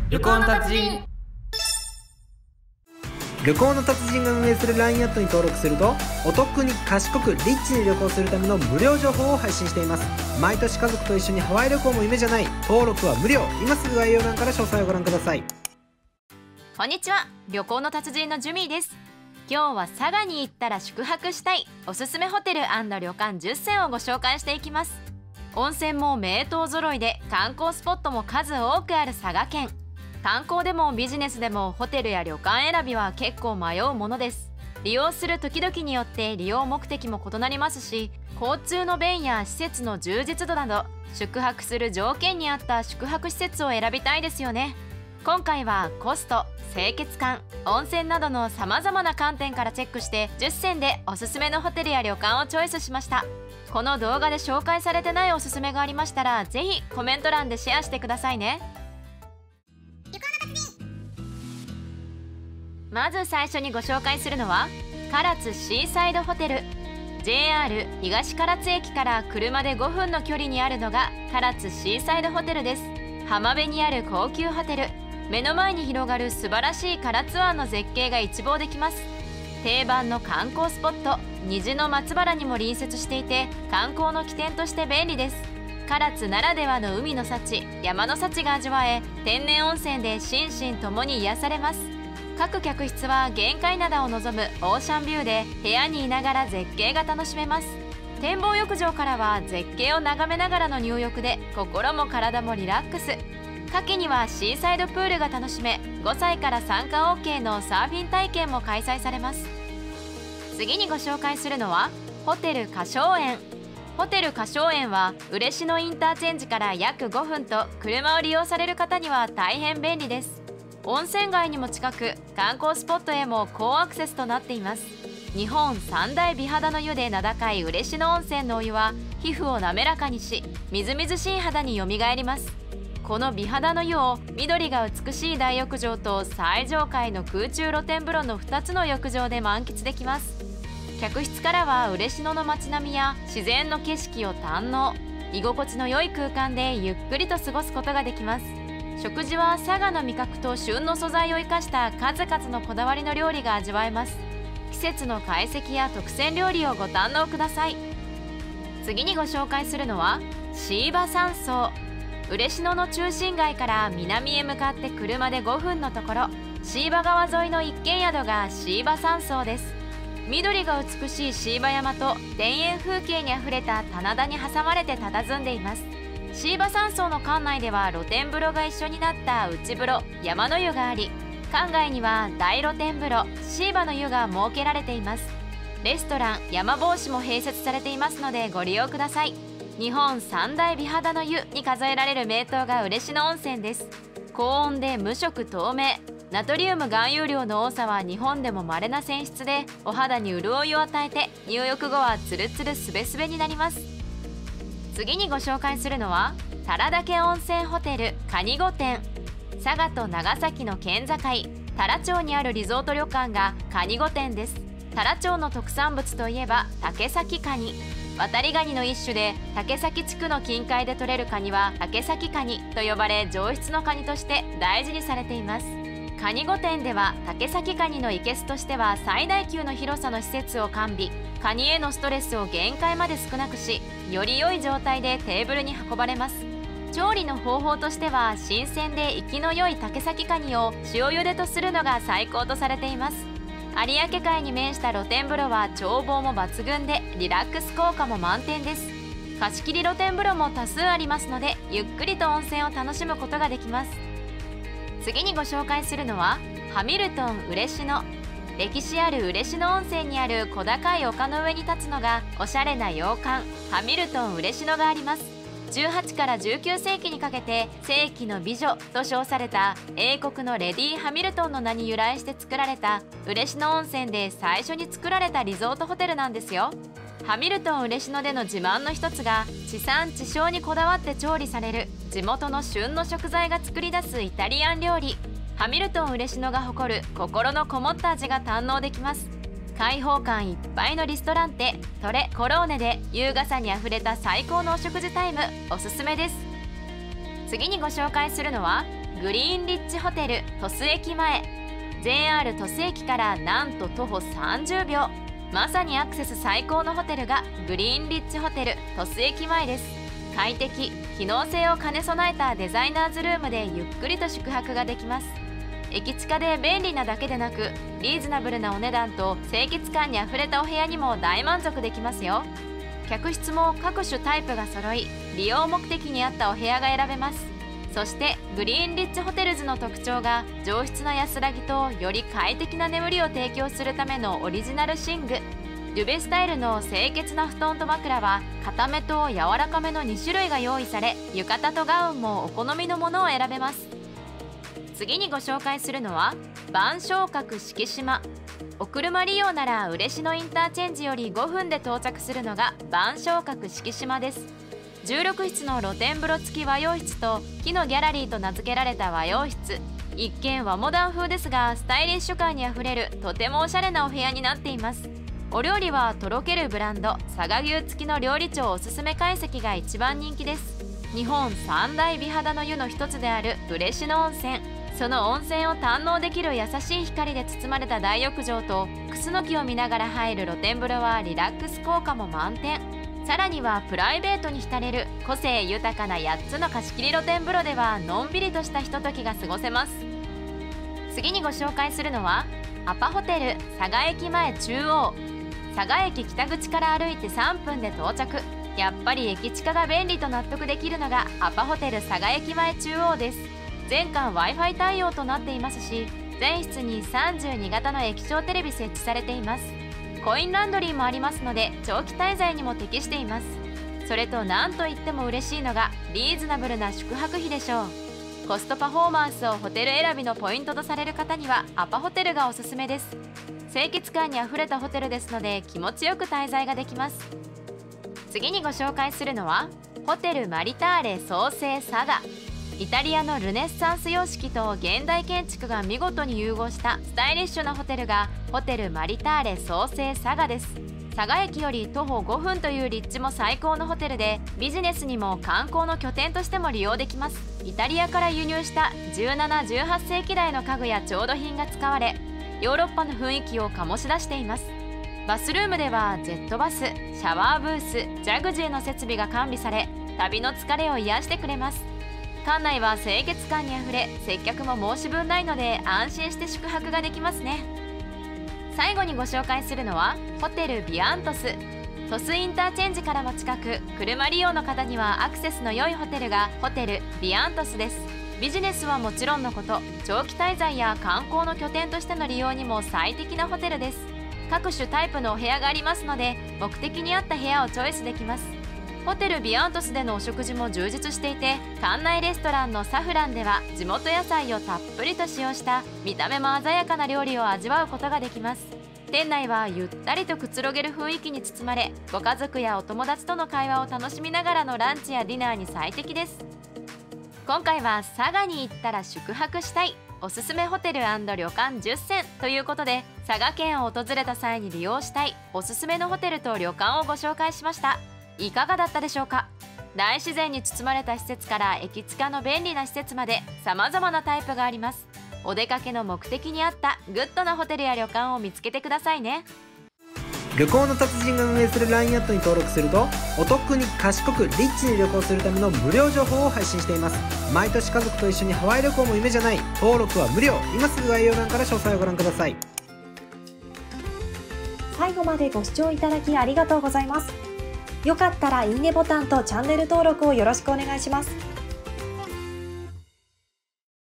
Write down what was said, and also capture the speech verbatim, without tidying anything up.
旅行の達人。 旅行の達人が運営する ライン アットに登録すると、お得に賢くリッチに旅行するための無料情報を配信しています。毎年家族と一緒にハワイ旅行も夢じゃない。登録は無料。今すぐ概要欄から詳細をご覧ください。 こんにちは、旅行の達人のジュミーです。今日は佐賀に行ったら宿泊したいおすすめホテル&旅館じゅっせんをご紹介していきます。温泉も名湯揃いで観光スポットも数多くある佐賀県。観光でもビジネスでもホテルや旅館選びは結構迷うものです。利用する時々によって利用目的も異なりますし、交通の便や施設の充実度など宿泊する条件に合った宿泊施設を選びたいですよね。今回はコスト、清潔感、温泉などのさまざまな観点からチェックしてじゅっせんでおすすめのホテルや旅館をチョイスしました。この動画で紹介されてないおすすめがありましたら、ぜひコメント欄でシェアしてくださいね。まず最初にご紹介するのは唐津シーサイドホテル。 ジェイアール 東唐津駅から車でごふんの距離にあるのが唐津シーサイドホテルです。浜辺にある高級ホテル。目の前に広がる素晴らしい唐津湾の絶景が一望できます。定番の観光スポット、虹の松原にも隣接していて観光の起点として便利です。唐津ならではの海の幸、山の幸が味わえ、天然温泉で心身ともに癒されます。各客室は玄界灘を望むオーシャンビューで部屋にいながら絶景が楽しめます。展望浴場からは絶景を眺めながらの入浴で心も体もリラックス。夏季にはシーサイドプールが楽しめ、ごさいから参加 オーケー のサーフィン体験も開催されます。次にご紹介するのはホテル花松園。ホテル花松園は嬉野インターチェンジから約ごふんと車を利用される方には大変便利です。温泉街にも近く、観光スポットへも好アクセスとなっています。日本三大美肌の湯で名高い嬉野温泉のお湯は皮膚を滑らかにし、みずみずしい肌によみがえります。この美肌の湯を緑が美しい大浴場と最上階の空中露天風呂のふたつの浴場で満喫できます。客室からは嬉野の街並みや自然の景色を堪能。居心地の良い空間でゆっくりと過ごすことができます。食事は佐賀の味覚と旬の素材を生かした数々のこだわりの料理が味わえます。季節の懐石や特選料理をご堪能ください。次にご紹介するのは椎葉山荘。嬉野の中心街から南へ向かって車でごふんのところ、椎葉川沿いの一軒宿が椎葉山荘です。緑が美しい椎葉山と田園風景にあふれた棚田に挟まれて佇んでいます。椎葉山荘の館内では露天風呂が一緒になった内風呂、山の湯があり、館外には大露天風呂、椎葉の湯が設けられています。レストラン、山帽子も併設されていますのでご利用ください。日本三大美肌の湯に数えられる名湯が嬉野温泉です。高温で無色透明、ナトリウム含有量の多さは日本でも稀な泉質で、お肌に潤いを与えて入浴後はツルツルスベスベになります。次にご紹介するのは多良岳温泉ホテル蟹御殿。佐賀と長崎の県境、太良町にあるリゾート旅館が蟹御殿です。太良町の特産物といえば竹崎カニ。渡りガニの一種で、竹崎地区の近海で採れるカニは竹崎カニと呼ばれ、上質のカニとして大事にされています。蟹御殿では竹崎カニの生けすとしては最大級の広さの施設を完備。カニへのストレスを限界まで少なくし、より良い状態でテーブルに運ばれます。調理の方法としては、新鮮で生きの良い竹崎カニを塩茹でとするのが最高とされています。有明海に面した露天風呂は眺望も抜群でリラックス効果も満点です。貸し切り露天風呂も多数ありますので、ゆっくりと温泉を楽しむことができます。次にご紹介するのはハミルトン嬉野。歴史ある嬉野温泉にある小高い丘の上に立つのがおしゃれな洋館、ハミルトン嬉野があります。じゅうはちからじゅうきゅうせいきにかけて世紀の美女と称された英国のレディー・ハミルトンの名に由来して作られた嬉野温泉で最初に作られたリゾートホテルなんですよ。ハミルトン嬉野での自慢の一つが、地産地消にこだわって調理される地元の旬の食材が作り出すイタリアン料理。ハミルトン嬉野が誇る心のこもった味が堪能できます。開放感いっぱいのリストランテトレコローネで優雅さにあふれた最高のお食事タイム、おすすめです。次にご紹介するのはグリーンリッチホテル鳥栖駅前。 ジェイアール 鳥栖駅からなんと徒歩さんじゅうびょう、まさにアクセス最高のホテルがグリーンリッチホテル鳥栖駅前です。快適、機能性を兼ね備えたデザイナーズルームでゆっくりと宿泊ができます。駅近で便利なだけでなく、リーズナブルなお値段と清潔感にあふれたお部屋にも大満足できますよ。客室も各種タイプが揃い、利用目的に合ったお部屋が選べます。そしてグリーンリッチホテルズの特徴が上質な安らぎとより快適な眠りを提供するためのオリジナル寝具。デュベスタイルの清潔な布団と枕は硬めと柔らかめのにしゅるいが用意され、浴衣とガウンもお好みのものを選べます。次にご紹介するのは晩鐘閣敷島。お車利用なら嬉野インターチェンジよりごふんで到着するのが晩鐘閣敷島です。じゅうろくひつの露天風呂付き和洋室と木のギャラリーと名付けられた和洋室。一見和モダン風ですが、スタイリッシュ感にあふれるとてもおしゃれなお部屋になっています。お料理はとろけるブランド佐賀牛付きの料理長おすすめ懐石が一番人気です。日本三大美肌の湯の一つである嬉野温泉。その温泉を堪能できる優しい光で包まれた大浴場とクスノキを見ながら入る露天風呂はリラックス効果も満点。さらにはプライベートに浸れる個性豊かなやっつの貸し切り露天風呂ではのんびりとしたひとときが過ごせます。次にご紹介するのはアパホテル佐賀駅前中央。佐賀駅北口から歩いてさんぷんで到着。やっぱり駅近が便利と納得できるのがアパホテル佐賀駅前中央です。全館 Wi-Fi 対応となっていますし、全室にさんじゅうにがたの液晶テレビ設置されています。コインランドリーもありますので長期滞在にも適しています。それと何といっても嬉しいのがリーズナブルな宿泊費でしょう。コストパフォーマンスをホテル選びのポイントとされる方にはアパホテルがおすすめです。清潔感にあふれたホテルですので気持ちよく滞在ができます。次にご紹介するのはホテルマリターレ創生佐賀。イタリアのルネッサンス様式と現代建築が見事に融合したスタイリッシュなホテルがホテルマリターレ創生佐賀です。佐賀駅より徒歩ごふんという立地も最高のホテルで、ビジネスにも観光の拠点としても利用できます。イタリアから輸入したじゅうなな、じゅうはっせいき代の家具や調度品が使われ、ヨーロッパの雰囲気を醸し出しています。バスルームではジェットバス、シャワーブース、ジャグジーの設備が完備され、旅の疲れを癒してくれます。館内は清潔感にあふれ、接客も申し分ないので安心して宿泊ができますね。最後にご紹介するのはホテルビアントス。鳥栖インターチェンジからも近く、車利用の方にはアクセスの良いホテルがホテルビアントスです。ビジネスはもちろんのこと、長期滞在や観光の拠点としての利用にも最適なホテルです。各種タイプのお部屋がありますので、目的に合った部屋をチョイスできます。ホテルビアントスでのお食事も充実していて、館内レストランのサフランでは地元野菜をたっぷりと使用した見た目も鮮やかな料理を味わうことができます。店内はゆったりとくつろげる雰囲気に包まれ、ご家族やお友達との会話を楽しみながらのランチやディナーに最適です。今回は佐賀に行ったら宿泊したいおすすめホテル&旅館じゅっせんということで、佐賀県を訪れた際に利用したいおすすめのホテルと旅館をご紹介しました。いかがだったでしょうか。大自然に包まれた施設から駅近の便利な施設まで様々なタイプがあります。お出かけの目的に合ったグッドなホテルや旅館を見つけてくださいね。 旅行の達人が運営する ライン アットに登録すると、お得に賢くリッチに旅行するための無料情報を配信しています。毎年家族と一緒にハワイ旅行も夢じゃない。登録は無料。今すぐ概要欄から詳細をご覧ください。 最後までご視聴いただきありがとうございます。よかったらいいねボタンとチャンネル登録をよろしくお願いします。